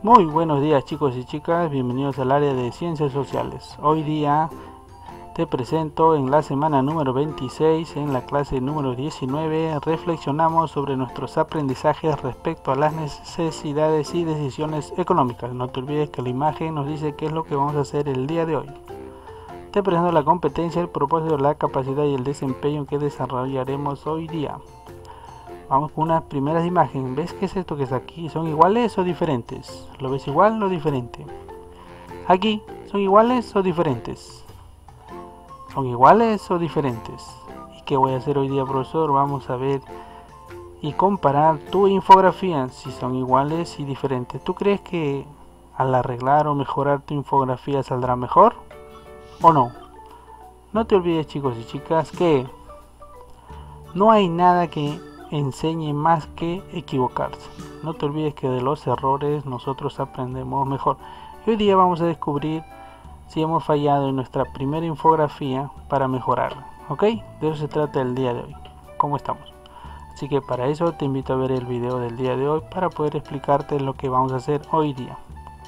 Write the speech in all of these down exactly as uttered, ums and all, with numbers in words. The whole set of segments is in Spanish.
Muy buenos días chicos y chicas, bienvenidos al área de ciencias sociales. Hoy día te presento en la semana número veintiséis, en la clase número diecinueve, reflexionamos sobre nuestros aprendizajes respecto a las necesidades y decisiones económicas. No te olvides que la imagen nos dice qué es lo que vamos a hacer el día de hoy. Te presento la competencia, el propósito, la capacidad y el desempeño que desarrollaremos hoy día. Vamos con unas primeras imágenes. ¿Ves qué es esto que es aquí? ¿Son iguales o diferentes? ¿Lo ves igual o diferente? Aquí, ¿son iguales o diferentes? ¿Son iguales o diferentes? ¿Y qué voy a hacer hoy día, profesor? Vamos a ver y comparar tu infografía, si son iguales y diferentes. ¿Tú crees que al arreglar o mejorar tu infografía saldrá mejor o no? No te olvides, chicos y chicas, que no hay nada que enseñe más que equivocarse. No te olvides que de los errores nosotros aprendemos mejor. Y hoy día vamos a descubrir si hemos fallado en nuestra primera infografía para mejorarla. ¿Ok? De eso se trata el día de hoy. ¿Cómo estamos? Así que para eso te invito a ver el video del día de hoy para poder explicarte lo que vamos a hacer hoy día.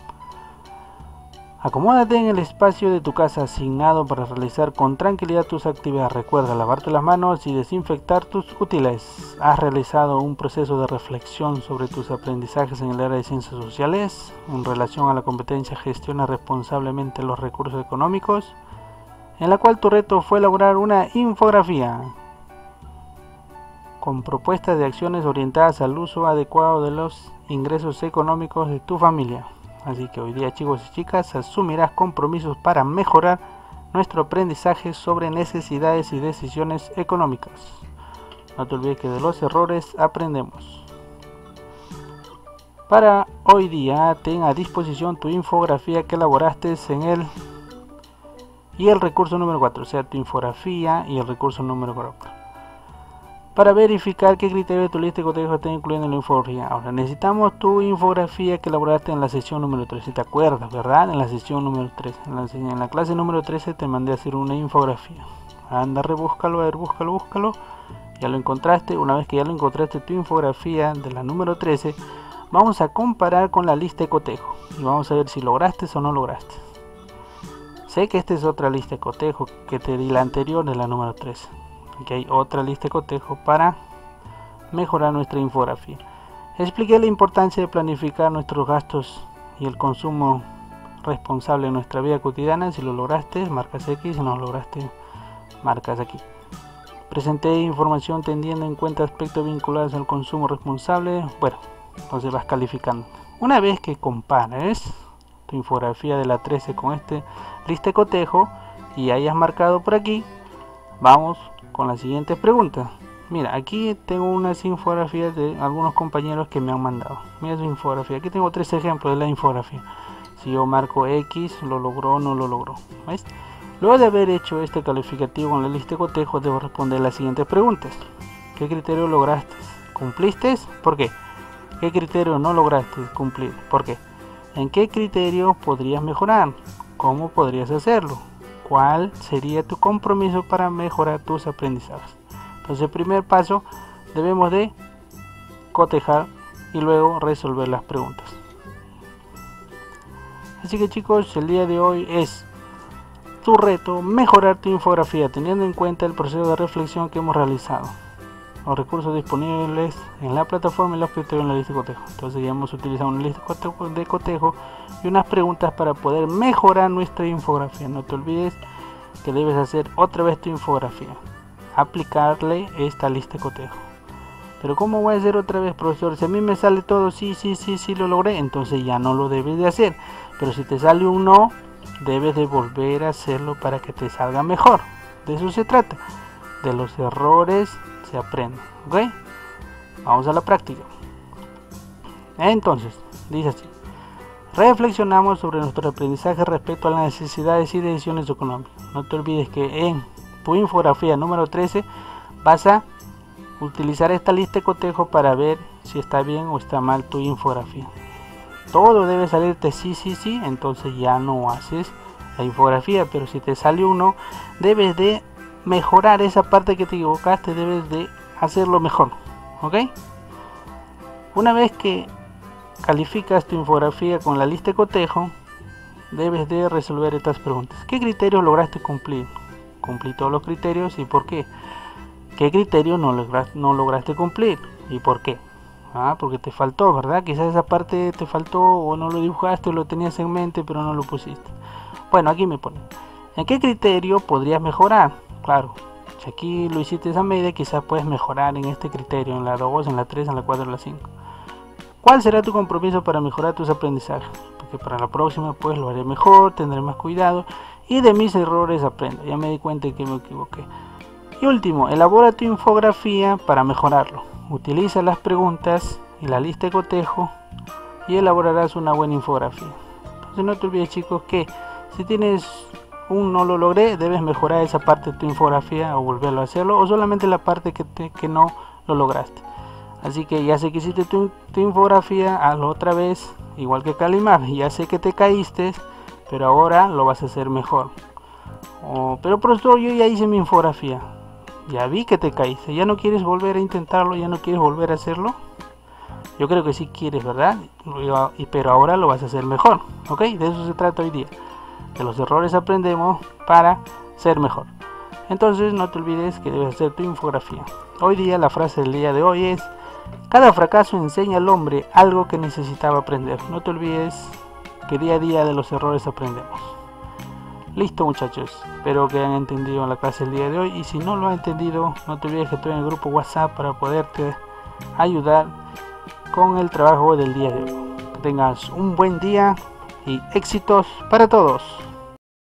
Acomódate en el espacio de tu casa asignado para realizar con tranquilidad tus actividades. Recuerda lavarte las manos y desinfectar tus útiles. ¿Has realizado un proceso de reflexión sobre tus aprendizajes en el área de ciencias sociales en relación a la competencia gestiona responsablemente los recursos económicos, en la cual tu reto fue elaborar una infografía con propuestas de acciones orientadas al uso adecuado de los ingresos económicos de tu familia? Así que hoy día, chicos y chicas, asumirás compromisos para mejorar nuestro aprendizaje sobre necesidades y decisiones económicas. No te olvides que de los errores aprendemos. Para hoy día, ten a disposición tu infografía que elaboraste en el y el recurso número cuatro, o sea, tu infografía y el recurso número cuatro. Para verificar qué criterio de tu lista de cotejo está incluyendo en la infografía. Ahora necesitamos tu infografía que elaboraste en la sesión número tres. Si te acuerdas, ¿verdad? En la sesión número tres. En la, en la clase número trece te mandé a hacer una infografía. Anda, rebúscalo, a ver, búscalo, búscalo. Ya lo encontraste. Una vez que ya lo encontraste, tu infografía de la número trece, vamos a comparar con la lista de cotejo. Y vamos a ver si lograste o no lograste. Sé que esta es otra lista de cotejo que te di la anterior de la número trece. Aquí hay otra lista de cotejo para mejorar nuestra infografía. Expliqué la importancia de planificar nuestros gastos y el consumo responsable en nuestra vida cotidiana. Si lo lograste, marcas X. Si no lo lograste, marcas aquí. Presenté información teniendo en cuenta aspectos vinculados al consumo responsable. Bueno, entonces vas calificando. Una vez que compares tu infografía de la trece con este lista de cotejo y hayas marcado por aquí, vamos con las siguientes preguntas. Mira, aquí tengo unas infografías de algunos compañeros que me han mandado. Mira su infografía. Aquí tengo tres ejemplos de la infografía. Si yo marco X, lo logró o no lo logró. ¿Ves? Luego de haber hecho este calificativo con la lista de cotejo, debo responder las siguientes preguntas. ¿Qué criterio lograste? ¿Cumpliste? ¿Por qué? ¿Qué criterio no lograste cumplir? ¿Por qué? ¿En qué criterio podrías mejorar? ¿Cómo podrías hacerlo? ¿Cuál sería tu compromiso para mejorar tus aprendizajes? Entonces, el primer paso, debemos de cotejar y luego resolver las preguntas. Así que, chicos, el día de hoy es tu reto mejorar tu infografía teniendo en cuenta el proceso de reflexión que hemos realizado, los recursos disponibles en la plataforma y los criterios en la lista de cotejo. Entonces ya hemos utilizado una lista de cotejo y unas preguntas para poder mejorar nuestra infografía. No te olvides que debes hacer otra vez tu infografía, aplicarle esta lista de cotejo. Pero ¿cómo voy a hacer otra vez, profesor? Si a mí me sale todo sí, sí, sí, sí lo logré, entonces ya no lo debes de hacer. Pero si te sale un no, debes de volver a hacerlo para que te salga mejor. De eso se trata. De los errores se aprende. ¿Ok? Vamos a la práctica. Entonces, dice así. Reflexionamos sobre nuestro aprendizaje respecto a las necesidades y decisiones económicas. No te olvides que en tu infografía número trece vas a utilizar esta lista de cotejo para ver si está bien o está mal tu infografía. Todo debe salirte sí, sí, sí, entonces ya no haces la infografía. Pero si te sale uno, debes de mejorar esa parte que te equivocaste, debes de hacerlo mejor. ¿Ok? Una vez que calificas tu infografía con la lista de cotejo, debes de resolver estas preguntas. ¿Qué criterios lograste cumplir? Cumplí todos los criterios, ¿y por qué? ¿Qué criterio no lograste, no lograste cumplir? ¿Y por qué? Ah, porque te faltó, ¿verdad? Quizás esa parte te faltó, o no lo dibujaste, o lo tenías en mente, pero no lo pusiste. Bueno, aquí me pone, ¿en qué criterio podrías mejorar? Claro, si aquí lo hiciste a medida, quizás puedes mejorar en este criterio, en la dos, en la tres, en la cuatro, en la cinco. ¿Cuál será tu compromiso para mejorar tus aprendizajes? Porque para la próxima pues lo haré mejor, tendré más cuidado y de mis errores aprendo. Ya me di cuenta que me equivoqué. Y último, elabora tu infografía para mejorarlo. Utiliza las preguntas y la lista de cotejo y elaborarás una buena infografía. Entonces no te olvides, chicos, que si tienes un no lo logré, debes mejorar esa parte de tu infografía o volverlo a hacerlo, o solamente la parte que, te, que no lo lograste. Así que ya sé que hiciste tu, tu infografía, hazlo otra vez, igual que Calimar. Ya sé que te caíste, pero ahora lo vas a hacer mejor. Oh, pero profesor, yo ya hice mi infografía. Ya vi que te caíste, ya no quieres volver a intentarlo, ya no quieres volver a hacerlo. Yo creo que sí quieres, ¿verdad? Pero ahora lo vas a hacer mejor, ¿ok? De eso se trata hoy día. De los errores aprendemos para ser mejor. Entonces no te olvides que debes hacer tu infografía. Hoy día la frase del día de hoy es: cada fracaso enseña al hombre algo que necesitaba aprender. No te olvides que día a día de los errores aprendemos. Listo, muchachos, espero que hayan entendido la clase del día de hoy, y si no lo han entendido, no te olvides que estoy en el grupo WhatsApp para poderte ayudar con el trabajo del día de hoy. Que tengas un buen día y éxitos para todos.